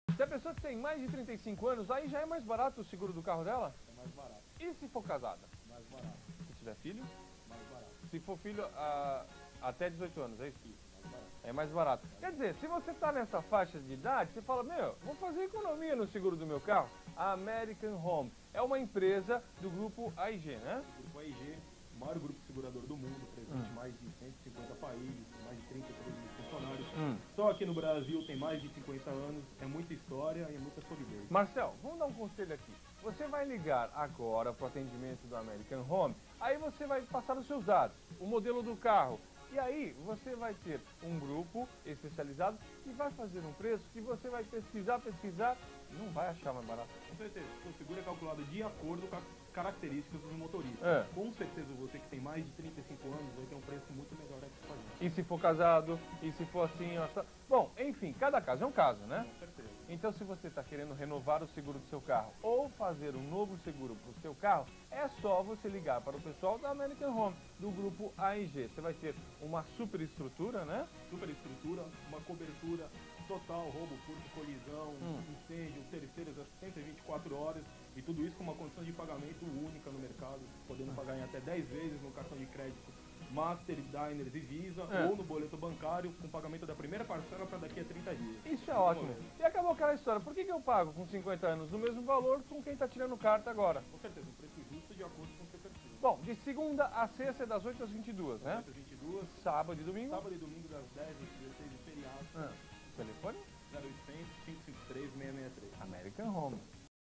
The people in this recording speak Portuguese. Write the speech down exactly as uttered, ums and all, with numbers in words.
Se a pessoa tem mais de trinta e cinco anos, aí já é mais barato o seguro do carro dela? É mais barato. E se for casada? Mais barato. Se tiver filho? Mais barato. Se for filho a, até dezoito anos, é isso? Isso, mais barato. É mais barato. Quer dizer, se você está nessa faixa de idade, você fala, meu, vou fazer economia no seguro do meu carro. A American Home é uma empresa do grupo A I G, né? O grupo A I G, o maior grupo segurador do mundo, presente em Hum. mais de cento e cinquenta países, mais de trinta e três mil funcionários. Hum. Só aqui no Brasil tem mais de cinquenta anos, é muita história e é muita solidez. Marcel, vamos dar um conselho aqui. Você vai ligar agora para o atendimento do American Home, aí você vai passar os seus dados, o modelo do carro, e aí você vai ter um grupo especializado que vai fazer um preço que você vai pesquisar, pesquisar e não vai achar mais barato. Com certeza, o seguro é calculado de acordo com as características do motorista. É. Com certeza você que tem mais de trinta e cinco anos vai ter um preço muito melhor aqui com a gente. E se for casado, e se for assim, ó, tá... Bom, enfim, cada caso é um caso, né? Com certeza. Então, se você está querendo renovar o seguro do seu carro ou fazer um novo seguro para o seu carro, é só você ligar para o pessoal da American Home, do grupo A I G. Você vai ter uma super estrutura, né? Super estrutura, uma cobertura total, roubo, furto, colisão, Hum. incêndio, terceiras às cento e vinte e quatro horas e tudo isso com uma condição de pagamento única no mercado, podendo pagar em até dez vezes no cartão de crédito Master, Diners e Visa É. ou no boleto bancário com pagamento da primeira parcela para daqui a trinta dias. Isso é ótimo. E acabou aquela história, por que, que eu pago com cinquenta anos o mesmo valor com quem está tirando carta agora? Com certeza, um preço justo de acordo com o seu perfil. Bom, de segunda a sexta é das oito às vinte e duas, né? oito às vinte e duas, Sábado e domingo. sábado e domingo das dez às dezesseis e feriado. Ah, telefone? zero oitocentos, cinco cinco três, seis seis três. American Home.